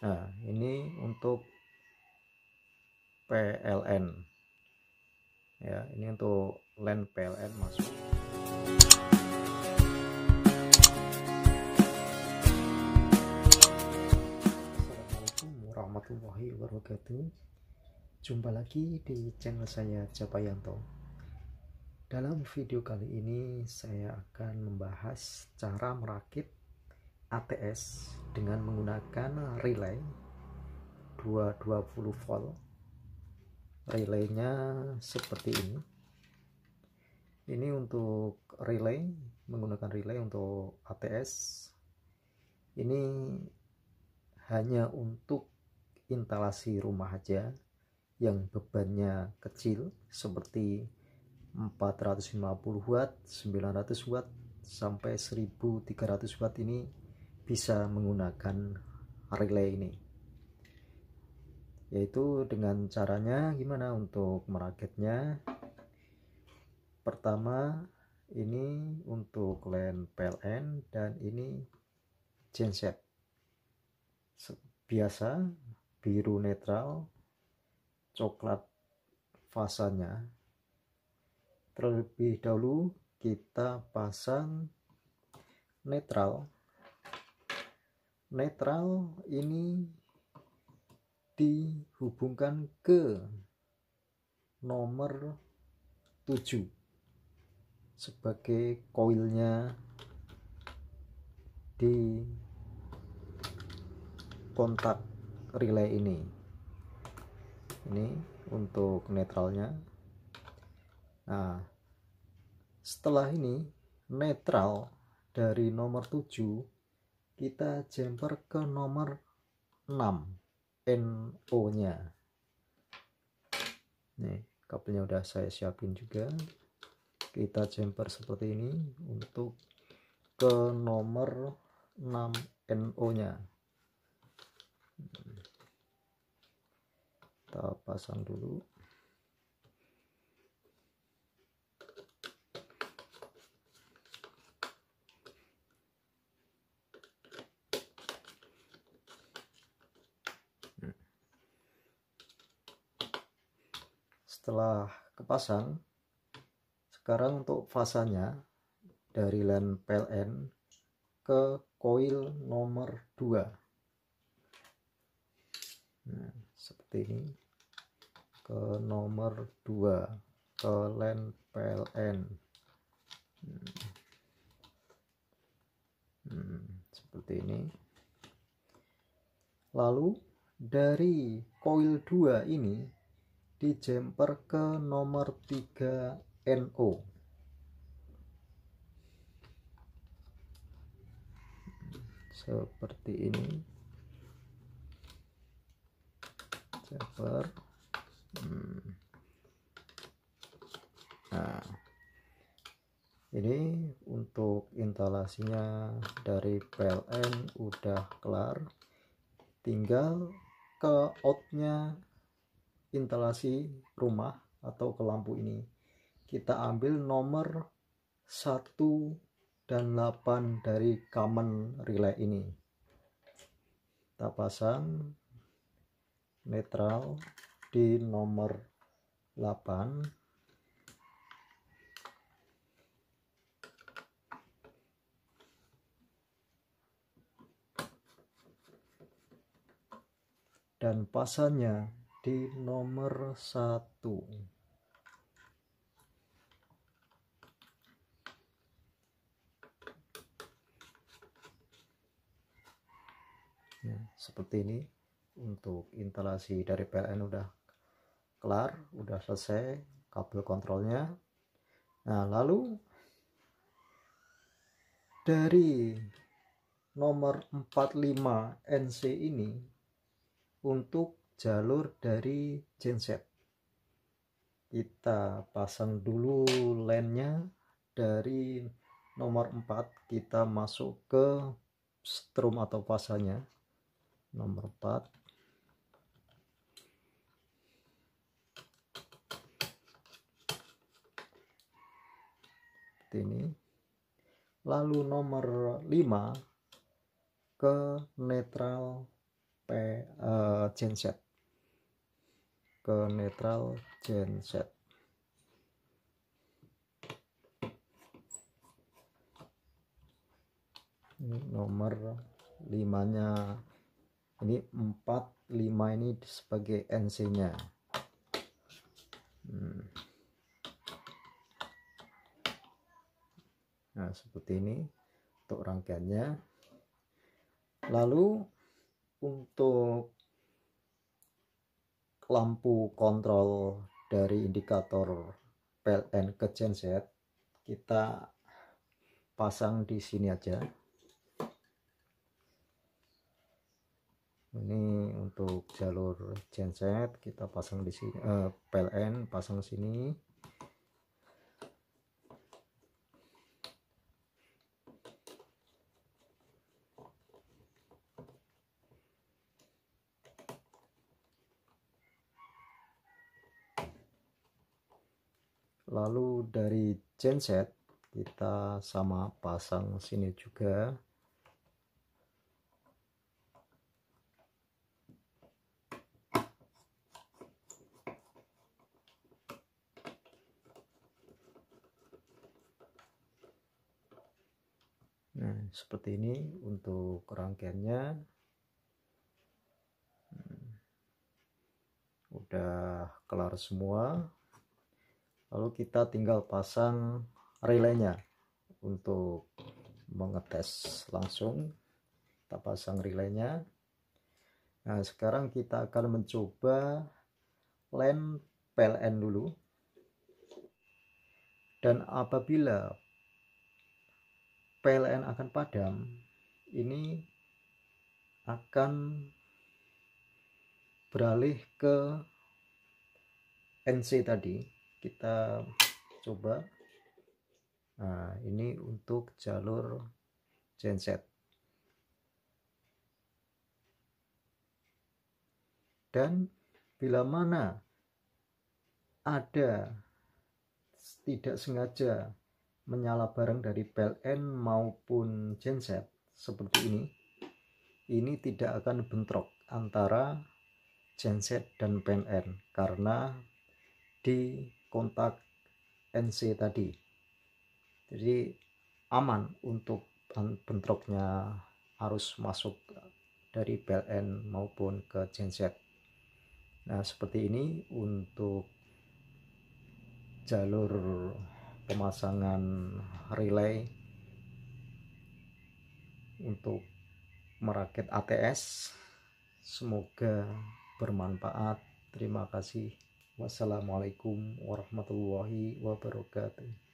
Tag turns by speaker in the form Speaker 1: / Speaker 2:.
Speaker 1: Nah, ini untuk PLN ya, ini untuk LAN PLN masuk. Assalamualaikum warahmatullahi wabarakatuh. Jumpa lagi di channel saya Japayanto. Dalam video kali ini saya akan membahas cara merakit ATS dengan menggunakan relay 220 volt. Relaynya seperti ini. Ini untuk relay, menggunakan relay untuk ATS. Ini hanya untuk instalasi rumah aja yang bebannya kecil seperti 450 watt, 900 watt sampai 1300 watt ini bisa menggunakan relay ini. Yaitu dengan caranya gimana untuk merakitnya. Pertama, ini untuk LAN PLN dan ini genset. Biasa biru netral, coklat fasanya. Terlebih dahulu kita pasang netral. Netral ini dihubungkan ke nomor 7 sebagai koilnya di kontak relay ini. Ini untuk netralnya. Nah, setelah ini netral dari nomor 7 kita jumper ke nomor 6 NO nya. Nih, kabelnya udah saya siapin juga. Kita jumper seperti ini untuk ke nomor 6 NO nya. Kita pasang dulu. Setelah kepasang, sekarang untuk fasanya dari LAN PLN ke koil nomor 2. Nah, seperti ini, ke nomor 2 ke LAN PLN. Seperti ini. Lalu dari koil 2 ini dijumper ke nomor 3 NO. Seperti ini. Jumper. Nah, ini untuk instalasinya dari PLN udah kelar. Tinggal ke outnya instalasi rumah atau ke lampu ini. Kita ambil nomor 1 dan 8 dari common relay ini. Kita pasang netral di nomor 8. Dan pasangnya di nomor 1. Ya, seperti ini. Untuk instalasi dari PLN udah kelar, udah selesai kabel kontrolnya. Nah, lalu dari nomor 45 NC ini untuk jalur dari genset, kita pasang dulu LAN-nya. Dari nomor 4 kita masuk ke strom atau fasanya nomor 4. Seperti ini. Lalu nomor 5 ke netral genset, ke netral genset. Ini nomor 5-nya, ini 4, 5 ini sebagai NC nya. Nah seperti ini untuk rangkaiannya. Lalu untuk lampu kontrol dari indikator PLN ke genset kita pasang di sini aja. Ini untuk jalur genset kita pasang di sini, PLN pasang sini. Lalu dari genset kita sama pasang sini juga. Nah seperti ini untuk rangkaiannya. Udah kelar semua. Lalu kita tinggal pasang relaynya. Untuk mengetes langsung kita pasang relaynya. Nah sekarang kita akan mencoba lamp PLN dulu. Dan apabila PLN akan padam, ini akan beralih ke NC tadi. Kita coba. Nah ini untuk jalur genset. Dan bila mana ada tidak sengaja menyala bareng dari PLN maupun genset seperti ini tidak akan bentrok antara genset dan PLN karena di kontak NC tadi. Jadi aman untuk bentroknya arus masuk dari PLN maupun ke genset. Nah seperti ini untuk jalur pemasangan relay untuk merakit ATS. Semoga bermanfaat. Terima kasih. Wassalamualaikum warahmatullahi wabarakatuh.